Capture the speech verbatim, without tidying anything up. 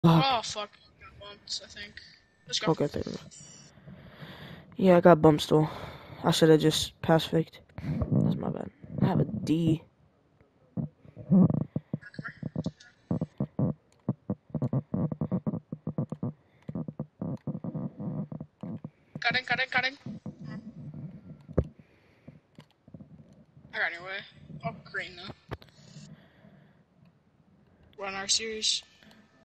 Fuck. Oh fuck, I got bumped, I think. Let's go. Okay, thank you. Yeah, I got bump still. I should have just pass faked. That's my bad. I have a D. Cutting, cutting, cutting. I got your way. Oh, green though. Run our series.